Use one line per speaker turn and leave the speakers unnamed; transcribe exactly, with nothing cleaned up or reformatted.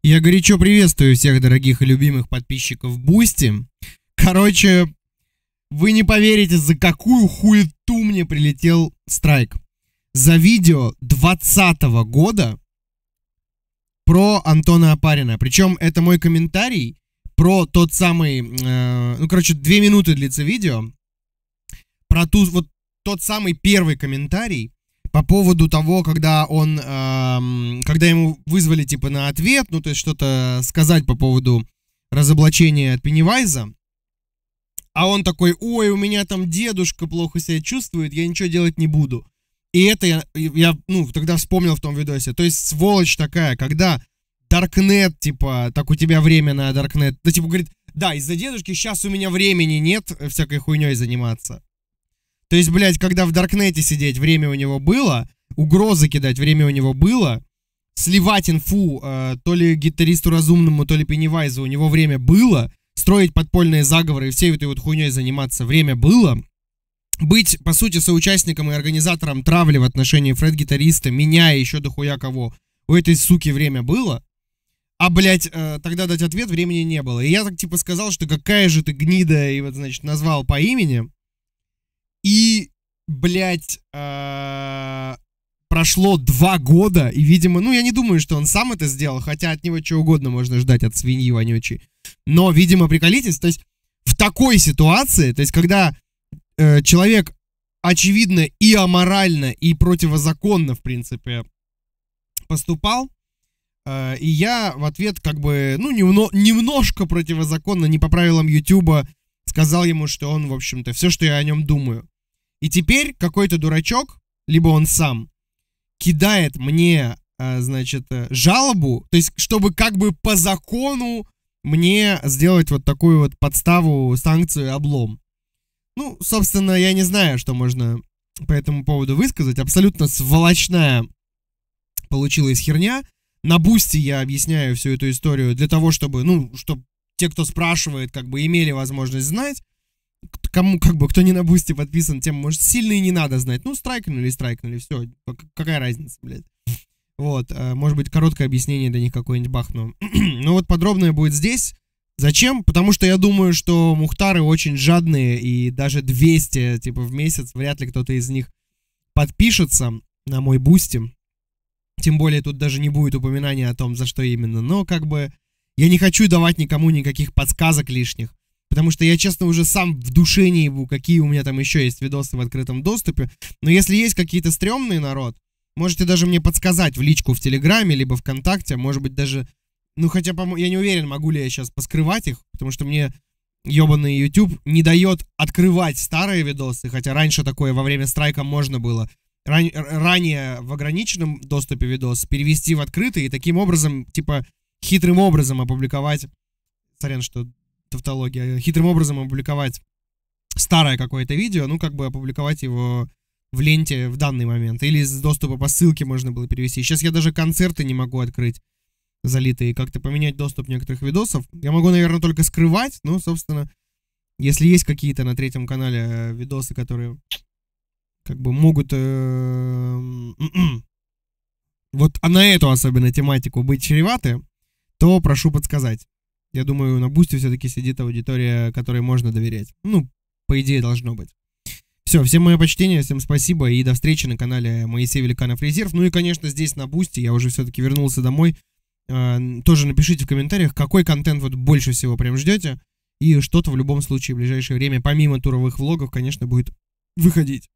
Я горячо приветствую всех дорогих и любимых подписчиков Бусти. Короче, вы не поверите, за какую хуету мне прилетел страйк. За видео двадцатого года про Антона Опарина. Причем это мой комментарий про тот самый... Э, ну, короче, две минуты длится видео. Про ту, вот тот самый первый комментарий по поводу того, когда он... Э, когда ему вызвали, типа, на ответ, ну, то есть что-то сказать по поводу разоблачения от Пеннивайза. А он такой: ой, у меня там дедушка плохо себя чувствует, я ничего делать не буду. И это я, я, ну, тогда вспомнил в том видосе. То есть сволочь такая, когда Даркнет, типа, так у тебя время на Даркнет, да, типа, говорит: да, из-за дедушки сейчас у меня времени нет всякой хуйней заниматься. То есть, блядь, когда в Даркнете сидеть время у него было, угрозы кидать время у него было, сливать инфу э, то ли гитаристу Разумному, то ли Пеннивайзу у него время было, строить подпольные заговоры и всей этой вот хуйней заниматься время было, быть, по сути, соучастником и организатором травли в отношении Фред-гитариста, меня и еще дохуя кого, у этой суки время было, а, блядь, э, тогда дать ответ времени не было. И я так, типа, сказал, что какая же ты гнида, и вот, значит, назвал по имени. И, блядь, э, прошло два года, и, видимо, ну, я не думаю, что он сам это сделал, хотя от него чего угодно можно ждать, от свиньи вонючей. Но, видимо, приколитесь, то есть в такой ситуации, то есть когда э, человек, очевидно, и аморально, и противозаконно, в принципе, поступал, э, и я в ответ как бы, ну, немно, немножко противозаконно, не по правилам Ютуба, сказал ему, что он, в общем-то, все, что я о нем думаю. И теперь какой-то дурачок, либо он сам, кидает мне, э, значит, жалобу, то есть чтобы как бы по закону мне сделать вот такую вот подставу, санкцию, облом. Ну, собственно, я не знаю, что можно по этому поводу высказать. Абсолютно сволочная получилась херня. На Бусти я объясняю всю эту историю для того, чтобы, ну, чтобы те, кто спрашивает, как бы имели возможность знать. Кому, как бы, кто не на Бусти подписан, тем, может, сильно и не надо знать. Ну, страйкнули, страйкнули, все. Какая разница, блядь. Вот, может быть, короткое объяснение для них какое-нибудь бахну. Но вот подробное будет здесь. Зачем? Потому что я думаю, что мухтары очень жадные, и даже двести, типа, в месяц вряд ли кто-то из них подпишется на мой Бусти. Тем более тут даже не будет упоминания о том, за что именно. Но, как бы, я не хочу давать никому никаких подсказок лишних. Потому что я, честно, уже сам в душе не ебу, какие у меня там еще есть видосы в открытом доступе. Но если есть какие-то стрёмные, народ, можете даже мне подсказать в личку в Телеграме, либо ВКонтакте, может быть, даже... Ну, хотя, я не уверен, могу ли я сейчас поскрывать их, потому что мне ебаный YouTube не дает открывать старые видосы, хотя раньше такое во время страйка можно было. Ран... Ранее в ограниченном доступе видос перевести в открытый и таким образом, типа, хитрым образом опубликовать... Сорян, что тавтология. Хитрым образом опубликовать старое какое-то видео, ну, как бы опубликовать его... в ленте в данный момент. Или с доступа по ссылке можно было перевести. Сейчас я даже концерты не могу открыть залитые. Как-то поменять доступ некоторых видосов. Я могу, наверное, только скрывать. Ну, собственно, если есть какие-то на третьем канале видосы, которые как бы могут э, вот на эту особенно тематику быть чреваты, то прошу подсказать. Я думаю, на Бусти все-таки сидит аудитория, которой можно доверять. Ну, по идее, должно быть. Все, всем мое почтение, всем спасибо и до встречи на канале Моисей Великанов Резерв. Ну и, конечно, здесь на Бусти, я уже все-таки вернулся домой. Э, тоже напишите в комментариях, какой контент вот больше всего прям ждете. И что-то в любом случае в ближайшее время, помимо туровых влогов, конечно, будет выходить.